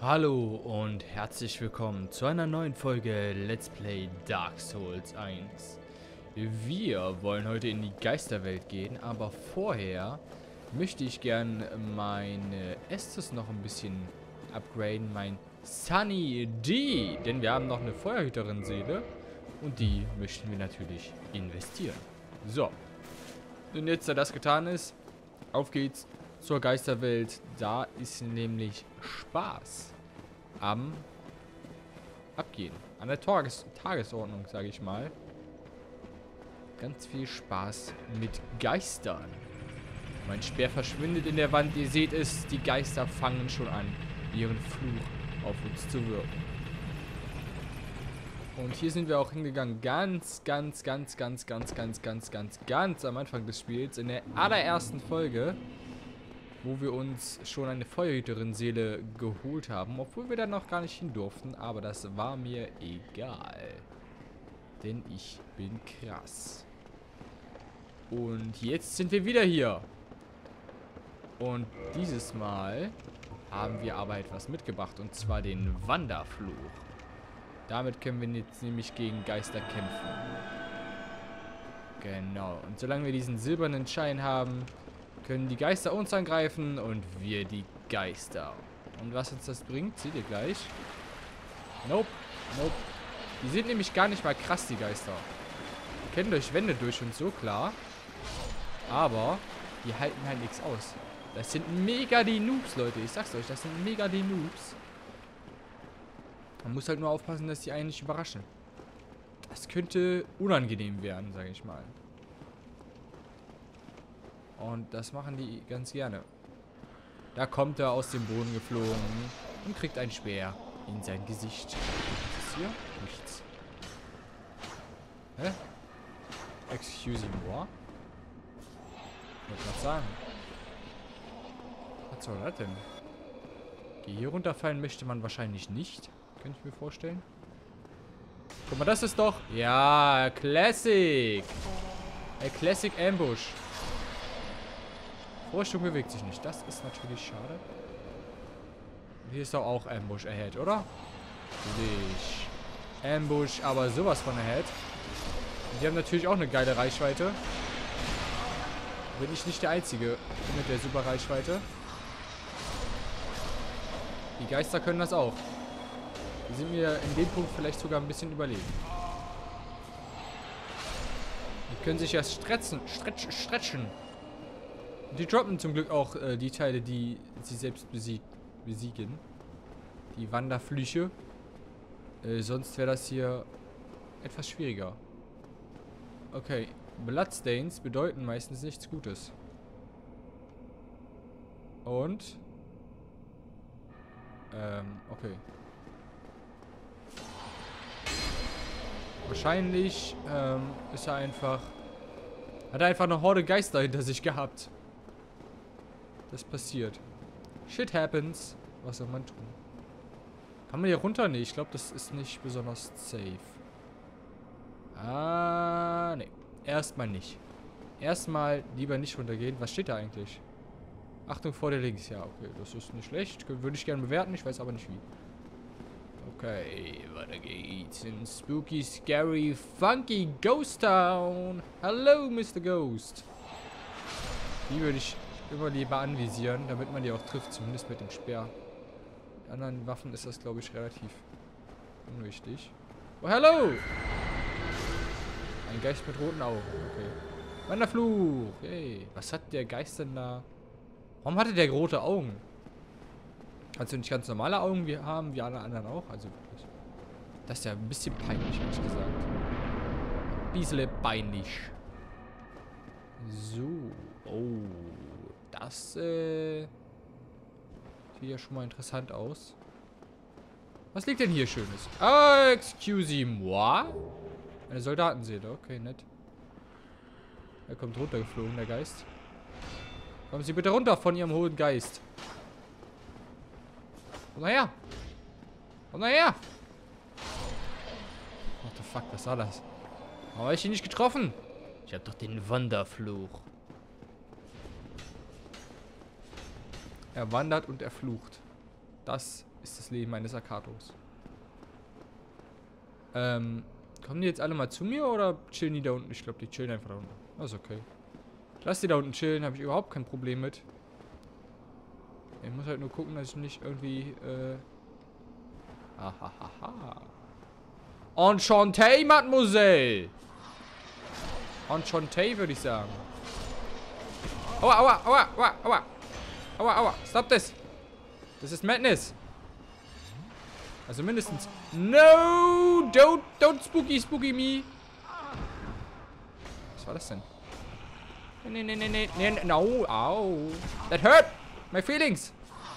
Hallo und herzlich willkommen zu einer neuen Folge Let's Play Dark Souls 1. Wir wollen heute in die Geisterwelt gehen, aber vorher möchte ich gern meine Estus noch ein bisschen upgraden, mein Sunny D, denn wir haben noch eine Feuerhüterin-Seele und die möchten wir natürlich investieren. So, und jetzt, da das getan ist, auf geht's zur Geisterwelt. Da ist nämlich Spaß am Abgehen. An der Tagesordnung, sage ich mal. Ganz viel Spaß mit Geistern. Mein Speer verschwindet in der Wand. Ihr seht es, die Geister fangen schon an, ihren Fluch auf uns zu wirken. Und hier sind wir auch hingegangen. Ganz am Anfang des Spiels. In der allerersten Folge, wo wir uns schon eine Feuerhüterin-Seele geholt haben, obwohl wir da noch gar nicht hin durften, aber das war mir egal. Denn ich bin krass. Und jetzt sind wir wieder hier. Und dieses Mal haben wir aber etwas mitgebracht, und zwar den Wanderfluch. Damit können wir jetzt nämlich gegen Geister kämpfen. Genau. Und solange wir diesen silbernen Schein haben, können die Geister uns angreifen und wir die Geister. Und was uns das bringt, seht ihr gleich. Nope. Die sind nämlich gar nicht mal krass, die Geister. Die können durch Wände durch und so, klar. Aber die halten halt nichts aus. Das sind mega die Noobs, Leute. Ich sag's euch, das sind mega die Noobs. Man muss halt nur aufpassen, dass die einen nicht überraschen. Das könnte unangenehm werden, sage ich mal. Und das machen die ganz gerne. Da kommt er aus dem Boden geflogen und kriegt ein Speer in sein Gesicht. Was ist hier? Nichts. Hä? Excuse me, ich wollte gerade sagen. Was soll das denn? Hier runterfallen möchte man wahrscheinlich nicht. Könnte ich mir vorstellen. Guck mal, das ist doch... Ja, Classic. Classic Ambush. Vorsprung bewegt sich nicht. Das ist natürlich schade. Hier ist doch auch Ambush ahead, oder? Nicht. Ambush, aber sowas von ahead. Und die haben natürlich auch eine geile Reichweite. Bin ich nicht der Einzige mit der super Reichweite. Die Geister können das auch. Die sind mir in dem Punkt vielleicht sogar ein bisschen überlegen. Die können sich ja stretchen. Die droppen zum Glück auch die Teile, die sie selbst besiegen. Die Wanderflüche. Sonst wäre das hier etwas schwieriger. Okay. Bloodstains bedeuten meistens nichts Gutes. Und? Okay. Wahrscheinlich ist er einfach... Hat er einfach eine Horde Geister hinter sich gehabt. Das passiert. Shit happens. Was soll man tun? Kann man hier runter? Nee, ich glaube, das ist nicht besonders safe. Ah, nee. Erstmal nicht. Erstmal lieber nicht runtergehen. Was steht da eigentlich? Achtung vor der links. Ja, okay. Das ist nicht schlecht. Würde ich gerne bewerten. Ich weiß aber nicht wie. Okay, weiter geht's. In Spooky, Scary, Funky Ghost Town. Hello, Mr. Ghost. Die würde ich immer lieber anvisieren, damit man die auch trifft. Zumindest mit dem Speer. Mit anderen Waffen ist das, glaube ich, relativ unwichtig. Oh, hello! Ein Geist mit roten Augen. Okay. Wanderfluch. Hey. Was hat der Geist denn da? Warum hatte der rote Augen? Kannst du nicht ganz normale Augen haben, wie alle anderen auch? Also wirklich. Das ist ja ein bisschen peinlich, ehrlich gesagt. Ein bisschen peinlich. So. Oh. Das sieht ja schon mal interessant aus. Was liegt denn hier Schönes? Ah, excuse moi. Eine Soldatenseele. Okay, nett. Er kommt runtergeflogen, der Geist. Kommen Sie bitte runter von Ihrem hohen Geist. Komm mal her. Komm mal her. What the fuck, was war das? Warum habe ich ihn nicht getroffen? Ich habe doch den Wanderfluch. Er wandert und er flucht. Das ist das Leben eines Akatos. Kommen die jetzt alle mal zu mir oder chillen die da unten? Ich glaube, die chillen einfach da unten. Das ist okay. Lass die da unten chillen, habe ich überhaupt kein Problem mit. Ich muss halt nur gucken, dass ich nicht irgendwie, Ahahaha. Enchanté, Mademoiselle! Enchanté, würde ich sagen. Aua, aua, aua, aua, aua. Aua, aua, stop this. Das ist Madness. Also mindestens. No! Don't spooky me. Was war das denn? Nee, no, au. That hurt my feelings.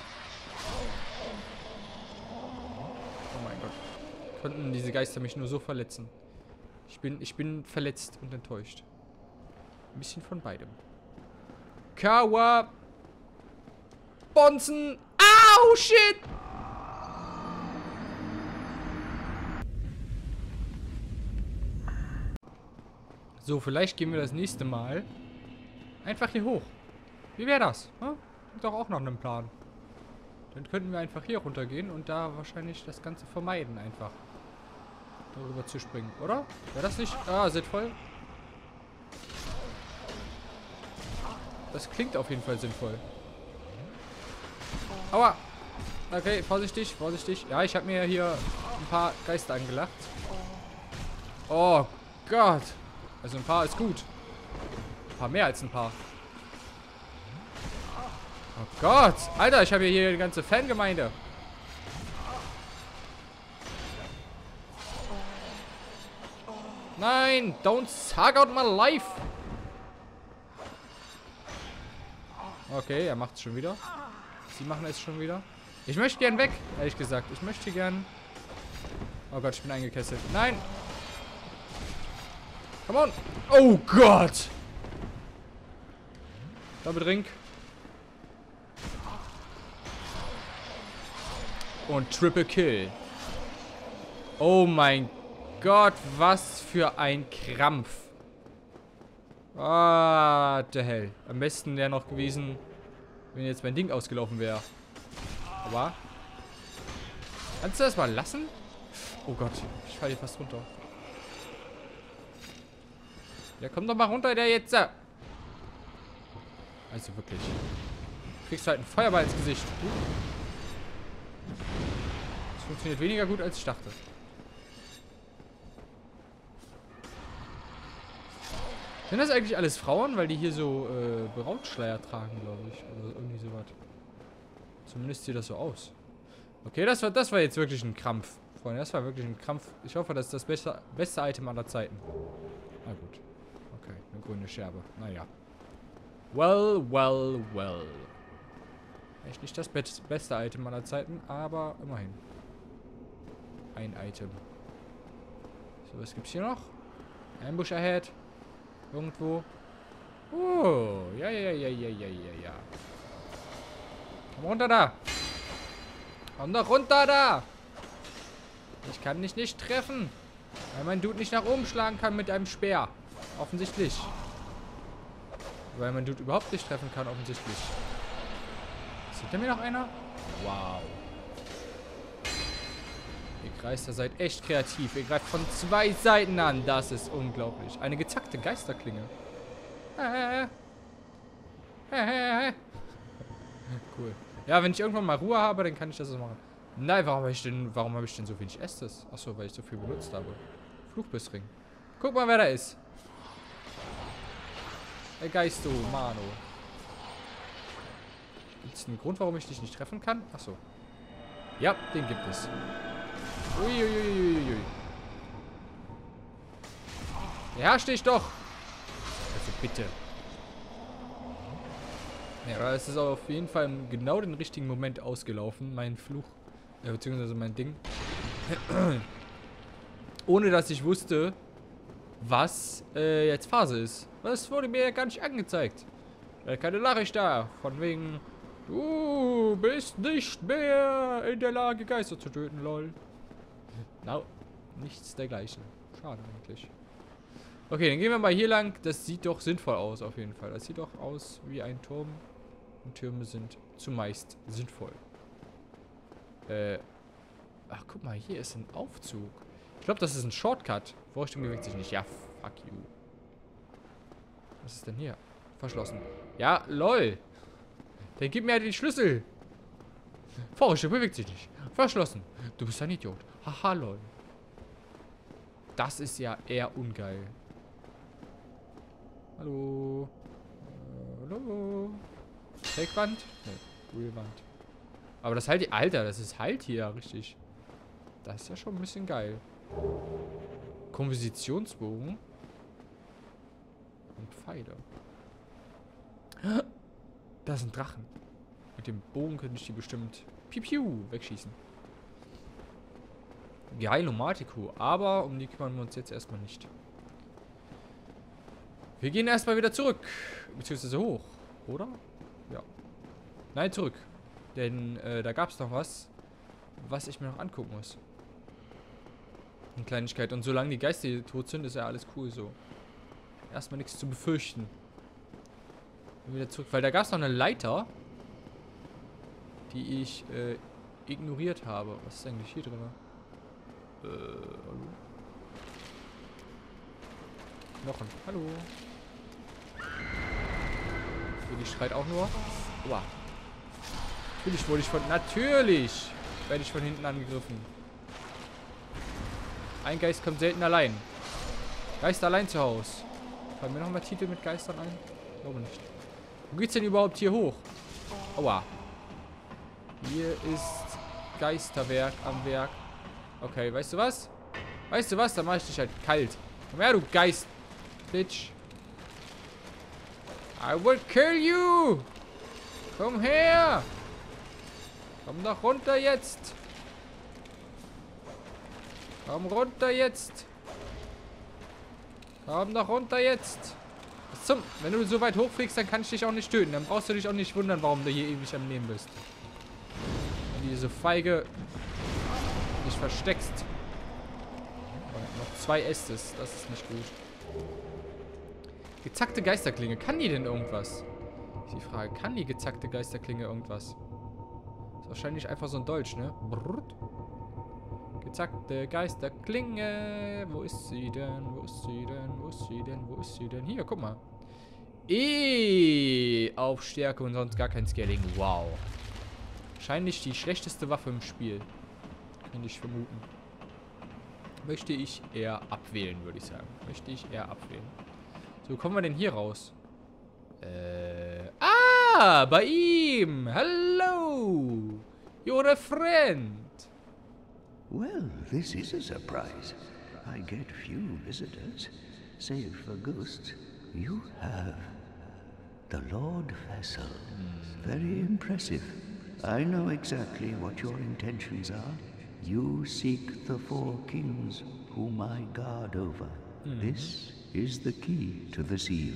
Oh mein Gott. Konnten diese Geister mich nur so verletzen. Ich bin verletzt und enttäuscht. Ein bisschen von beidem. Kawa. Bonzen. Au, shit. So, vielleicht gehen wir das nächste Mal einfach hier hoch. Wie wäre das? Hm? Klingt doch auch nach einem Plan. Dann könnten wir einfach hier runtergehen und da wahrscheinlich das Ganze vermeiden, einfach darüber zu springen, oder? Wäre das nicht sinnvoll? Das klingt auf jeden Fall sinnvoll. Aua! Okay, vorsichtig, vorsichtig. Ja, ich habe mir hier ein paar Geister angelacht. Oh Gott! Also ein paar ist gut. Ein paar mehr als ein paar. Oh Gott! Alter, ich habe hier die ganze Fangemeinde. Nein! Don't suck out my life! Okay, er macht es schon wieder. Sie machen es schon wieder. Ich möchte gern weg, ehrlich gesagt. Ich möchte gern... Oh Gott, ich bin eingekesselt. Nein! Come on! Oh Gott! Double Drink. Und Triple Kill. Oh mein Gott, was für ein Krampf. What the hell. Am besten wäre noch gewesen, wenn jetzt mein Ding ausgelaufen wäre. Aber... Kannst du das mal lassen? Oh Gott, ich falle hier fast runter. Ja, komm doch mal runter, der jetzt. Also wirklich. Du kriegst halt einen Feuerball ins Gesicht. Das funktioniert weniger gut, als ich dachte. Sind das eigentlich alles Frauen? Weil die hier so Brautschleier tragen, glaube ich. Oder irgendwie sowas. Zumindest sieht das so aus. Okay, das war jetzt wirklich ein Krampf. Freunde, das war wirklich ein Krampf. Ich hoffe, das ist das beste Item aller Zeiten. Na gut. Okay, eine grüne Scherbe. Naja. Well. Echt nicht das beste Item aller Zeiten, aber immerhin. Ein Item. So, was gibt's hier noch? Ambush ahead. Irgendwo. Oh, ja. Komm runter da. Komm doch runter da. Ich kann dich nicht treffen. Weil mein Dude nicht nach oben schlagen kann mit einem Speer. Offensichtlich. Weil mein Dude überhaupt nicht treffen kann, offensichtlich. Ist hinter mir noch einer? Wow. Ihr Geister seid echt kreativ. Ihr greift von 2 Seiten an. Das ist unglaublich. Eine gezackte Geisterklinge. Cool. Ja, wenn ich irgendwann mal Ruhe habe, dann kann ich das so machen. Nein, warum habe ich denn so wenig Estes? Achso, weil ich so viel benutzt habe. Fluchbissring. Guck mal, wer da ist. Der Geisto, Mano. Gibt es einen Grund, warum ich dich nicht treffen kann? Achso. Ja, den gibt es. Uiuiuiui. Beherrsch dich doch. Also bitte. Ja, es ist auf jeden Fall genau den richtigen Moment ausgelaufen, mein Fluch. Beziehungsweise mein Ding. Ohne dass ich wusste, was jetzt Phase ist. Das wurde mir ja gar nicht angezeigt. Keine Nachricht da. Von wegen, du bist nicht mehr in der Lage, Geister zu töten, lol. No, nichts dergleichen. Schade eigentlich. Okay, dann gehen wir mal hier lang. Das sieht doch sinnvoll aus, auf jeden Fall. Das sieht doch aus wie ein Turm. Und Türme sind zumeist sinnvoll. Ach, guck mal, hier ist ein Aufzug. Ich glaube, das ist ein Shortcut. Vorrichtung bewegt sich nicht. Ja, fuck you. Was ist denn hier? Verschlossen. Ja, lol. Dann gib mir ja den Schlüssel. Vorrichtung bewegt sich nicht. Verschlossen. Du bist ein Idiot. Haha, lol. Das ist ja eher ungeil. Hallo. Hallo. Fake-Wand? Ne, Real-Wand. Aber das halt, Alter, das ist halt hier, richtig. Das ist ja schon ein bisschen geil. Kompositionsbogen. Und Pfeile. Da sind Drachen. Mit dem Bogen könnte ich die bestimmt piu wegschießen. Geilomatico. Aber um die kümmern wir uns jetzt erstmal nicht. Wir gehen erstmal wieder zurück. Beziehungsweise hoch. Oder? Ja. Nein, zurück. Denn da gab es noch was ich mir noch angucken muss. Eine Kleinigkeit. Und solange die Geister hier tot sind, ist ja alles cool so. Erstmal nichts zu befürchten. Wieder zurück. Weil da gab es noch eine Leiter, die ich ignoriert habe. Was ist eigentlich hier drin? Hallo? Knochen. Hallo. Die schreit auch nur. Uah. Natürlich werde ich von hinten angegriffen. Ein Geist kommt selten allein. Geist allein zu Hause. Fallen mir nochmal Titel mit Geistern ein? Ich glaube nicht. Wo geht's denn überhaupt hier hoch? Aua. Hier ist Geisterwerk am Werk. Okay, weißt du was? Weißt du was? Dann mach ich dich halt kalt. Komm her, du Geist. Bitch. I will kill you. Komm her. Komm doch runter jetzt. Komm runter jetzt. Komm doch runter jetzt. Was zum? Wenn du so weit hochfliegst, dann kann ich dich auch nicht töten. Dann brauchst du dich auch nicht wundern, warum du hier ewig am Leben bist. Wenn diese Feige dich versteckst. Und noch 2 Estes. Das ist nicht gut. Gezackte Geisterklinge. Kann die denn irgendwas? Ist die Frage. Kann die gezackte Geisterklinge irgendwas? Ist wahrscheinlich einfach so ein Dolch, ne? Brrrt. Gezackte Geisterklinge. Wo ist sie denn? Wo ist sie denn? Wo ist sie denn? Wo ist sie denn? Hier, guck mal. Auf Stärke und sonst gar kein Scaling. Wow. Wahrscheinlich die schlechteste Waffe im Spiel. Kann ich vermuten. Möchte ich eher abwählen, würde ich sagen. Möchte ich eher abwählen. So, wo kommen wir denn hier raus? Bei ihm! Hello! You're a friend! Well, this is a surprise. I get few visitors, save for ghosts. You have the Lord Vessel. Very impressive. I know exactly what your intentions are. You seek the 4 kings whom I guard over. This is the key to the seal.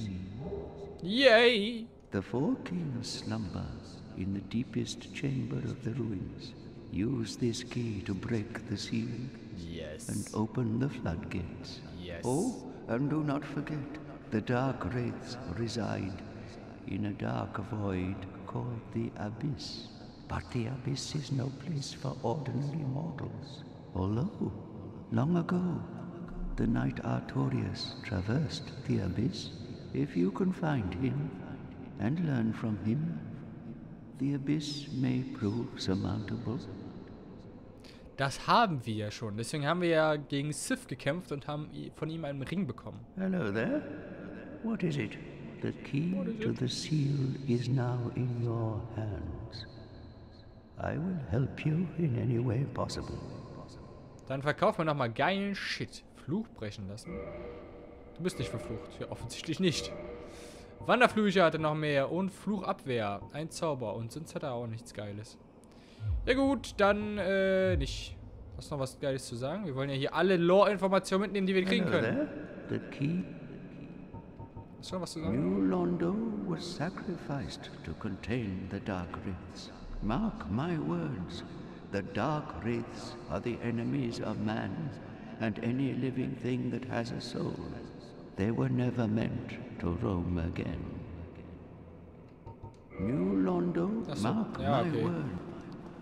Yay! The 4 kings slumber in the deepest chamber of the ruins. Use this key to break the seal. Yes. And open the floodgates. Yes. Oh, and do not forget, the dark wraiths reside in a dark void called the Abyss. But the Abyss is no place for ordinary mortals. Although, long ago, the knight Artorias traversed the Abyss. If you can find him and learn from him, the Abyss may prove surmountable. Das haben wir ja schon. Deswegen haben wir ja gegen Sif gekämpft und haben von ihm einen Ring bekommen. Hello there. What is it? The key to the seal is now in your hands. I will help you in any way possible. Dann verkaufen wir nochmal geilen Shit. Fluch brechen lassen. Du bist nicht verflucht. Ja, offensichtlich nicht. Wanderflüche hatte noch mehr und Fluchabwehr. Ein Zauber. Und sonst hat er auch nichts Geiles. Ja gut, dann nicht. Hast du noch was Geiles zu sagen? Wir wollen ja hier alle Lore-Informationen mitnehmen, die wir kriegen können. The key. Hast du noch was zu sagen? New Londo was sacrificed to contain the Dark Wraiths. Mark my words. The Dark Wraiths are the enemies of man and any living thing that has a soul. They were never meant to roam again. New Londo, mark my word.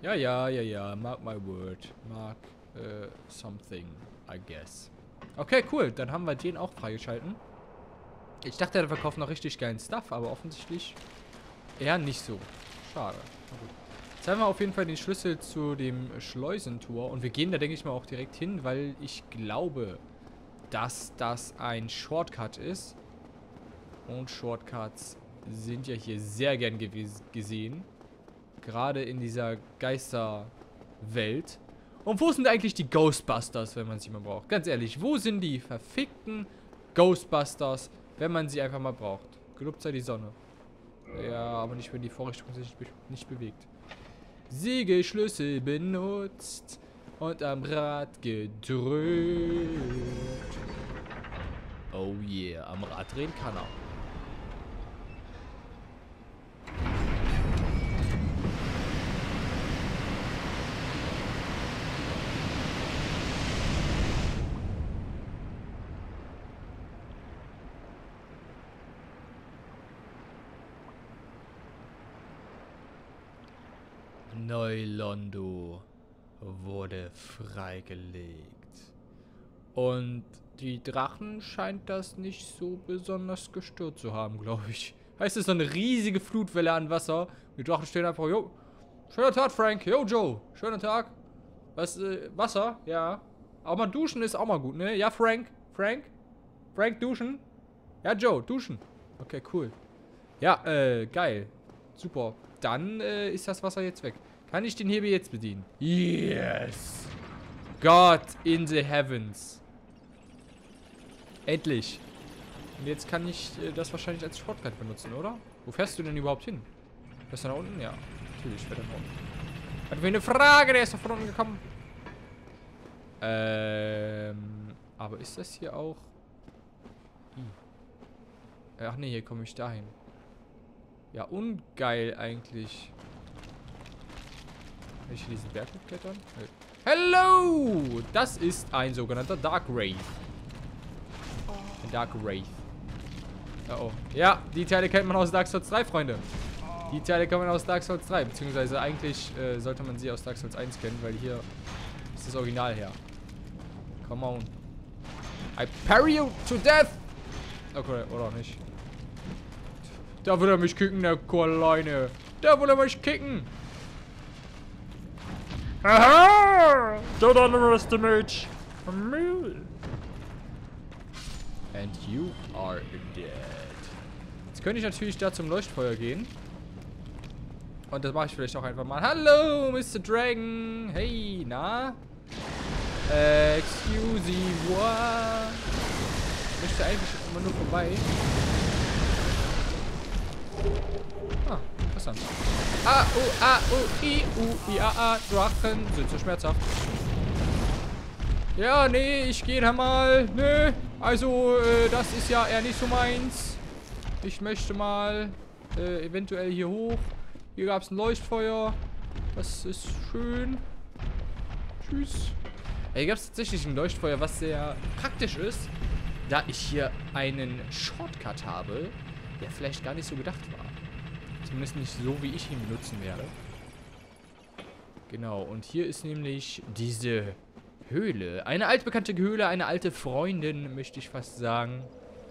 Ja. Mark my word. Mark something, I guess. Okay, cool. Dann haben wir den auch freigeschalten. Ich dachte, der verkauft noch richtig geilen Stuff, aber offensichtlich eher nicht so. Schade. Na gut. Jetzt haben wir auf jeden Fall den Schlüssel zu dem Schleusentor. Und wir gehen da, denke ich mal, auch direkt hin, weil ich glaube, dass das ein Shortcut ist. Und Shortcuts sind ja hier sehr gern gesehen. Gerade in dieser Geisterwelt. Und wo sind eigentlich die Ghostbusters, wenn man sie mal braucht? Ganz ehrlich, wo sind die verfickten Ghostbusters, wenn man sie einfach mal braucht? Gelobt sei die Sonne. Ja, aber nicht, wenn die Vorrichtung sich nicht bewegt. Siegelschlüssel benutzt und am Rad gedrückt. Oh yeah, am Rad drehen kann er. Neulondo wurde freigelegt. Und die Drachen scheint das nicht so besonders gestört zu haben, glaube ich. Heißt es so eine riesige Flutwelle an Wasser. Die Drachen stehen einfach, jo, schöner Tag, Frank. Jo, Joe, schöner Tag. Was, Wasser? Ja. Aber mal duschen ist auch mal gut, ne? Ja, Frank? Frank, duschen? Ja, Joe, duschen. Okay, cool. Ja, geil. Super. Dann ist das Wasser jetzt weg. Kann ich den Hebel jetzt bedienen? Yes! God in the heavens. Endlich. Und jetzt kann ich das wahrscheinlich als Shortcut benutzen, oder? Wo fährst du denn überhaupt hin? Fährst du nach unten? Ja, natürlich fährt er nach unten. Hat mir eine Frage, der ist doch von unten gekommen. Aber ist das hier auch... Ach nee, hier komme ich dahin. Ja, ungeil eigentlich. Kann ich hier diesen Berg hochklettern? Hello! Das ist ein sogenannter Dark Wraith. Ein Dark Wraith. Oh. Ja, die Teile kennt man aus Dark Souls 3, Freunde. Die Teile kennt man aus Dark Souls 3. Beziehungsweise eigentlich sollte man sie aus Dark Souls 1 kennen, weil hier ist das Original her. Come on. I parry you to death! Okay, oder auch nicht. Da will er mich kicken, der Kleine. Da will er mich kicken. Aha! Don't underestimate me. And you are dead. Jetzt könnte ich natürlich da zum Leuchtfeuer gehen. Und das mache ich vielleicht auch einfach mal. Hallo, Mr. Dragon. Hey, na? Excuse me, what? Ich möchte eigentlich immer nur vorbei. Ah, interessant. A, Drachen sind so schmerzhaft. Ja, nee, ich gehe da mal. Nö, also, das ist ja eher nicht so meins. Ich möchte mal eventuell hier hoch. Hier gab es ein Leuchtfeuer. Das ist schön. Tschüss. Hier gab es tatsächlich ein Leuchtfeuer, was sehr praktisch ist, da ich hier einen Shortcut habe, der vielleicht gar nicht so gedacht war. Zumindest nicht so, wie ich ihn benutzen werde. Genau, und hier ist nämlich diese Höhle. Eine altbekannte Höhle, eine alte Freundin, möchte ich fast sagen.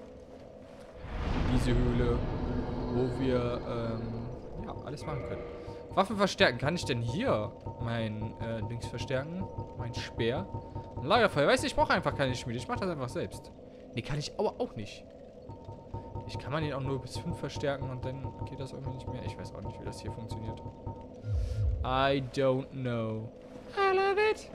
Diese Höhle, wo wir, ja, alles machen können. Waffen verstärken. Kann ich denn hier mein Dings verstärken? Mein Speer? Ein Lagerfeuer. Weißt du, ich brauche einfach keine Schmiede. Ich mache das einfach selbst. Nee, kann ich aber auch nicht. Ich kann man ihn auch nur bis 5 verstärken und dann geht das irgendwie nicht mehr. Ich weiß auch nicht, wie das hier funktioniert. I don't know. I love it.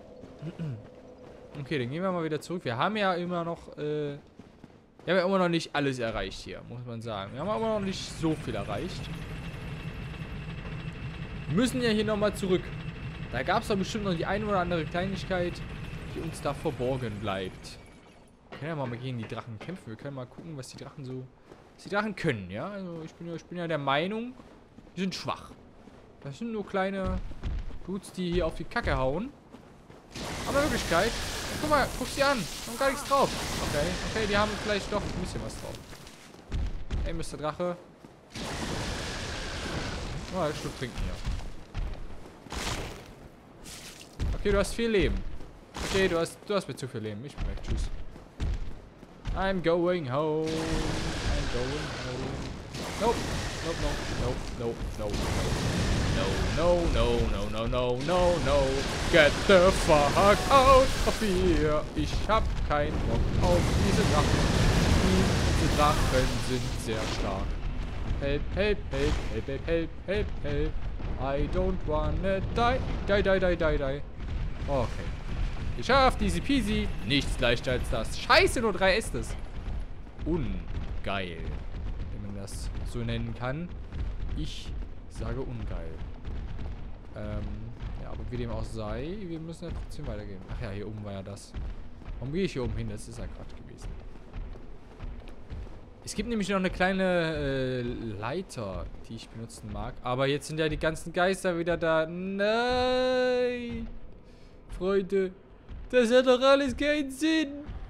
Okay, dann gehen wir mal wieder zurück. Wir haben ja immer noch, wir haben ja immer noch nicht alles erreicht hier, muss man sagen. Wir haben immer noch nicht so viel erreicht. Wir müssen ja hier nochmal zurück. Da gab es doch bestimmt noch die eine oder andere Kleinigkeit, die uns da verborgen bleibt. Wir können ja mal gegen die Drachen kämpfen. Wir können mal gucken, was die Drachen so... Was die Drachen können, ja? Also ich bin ja der Meinung, die sind schwach. Das sind nur kleine Dudes, die hier auf die Kacke hauen. Aber in Wirklichkeit... Guck mal, guck sie an. Die haben gar nichts drauf. Okay, die haben vielleicht doch ein bisschen was drauf. Hey, Mr. Drache. Oh, ein Stück trinken hier. Okay, du hast viel Leben. Okay, du hast mir zu viel Leben. Ich bin weg. Tschüss. I'm going home. I'm going home. Nope. Nope, no, no, no, no, no, no, no, no, no, no, no. Get the fuck out of here. Ich hab keinen Bock auf diese Drachen. Diese Drachen sind sehr stark. Help, help, help, help, help, help, help, help. I don't wanna die. Die, die, die, die, die. Okay. Geschafft, easy peasy. Nichts leichter als das. Scheiße, nur 3 ist es. Ungeil. Wenn man das so nennen kann. Ich sage ungeil. Ja, aber wie dem auch sei, wir müssen ja trotzdem weitergehen. Ach ja, hier oben war ja das. Warum gehe ich hier oben hin? Das ist ja gerade gewesen. Es gibt nämlich noch eine kleine Leiter, die ich benutzen mag. Aber jetzt sind ja die ganzen Geister wieder da. Nein! Freunde, das hat doch alles keinen Sinn.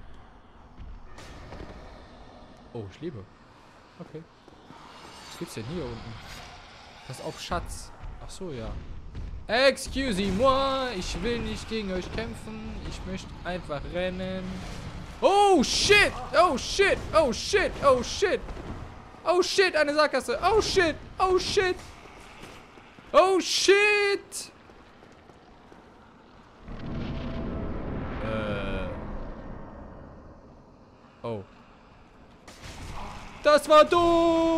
Oh, ich lebe. Okay. Was gibt's denn hier unten? Pass auf, Schatz. Ach so, ja. Excusez-moi, ich will nicht gegen euch kämpfen. Ich möchte einfach rennen. Oh, shit! Oh, shit! Oh, shit! Oh, shit! Oh, shit! Eine Sackgasse! Oh, shit! Oh, shit! Oh, shit! Oh. Das war dumm!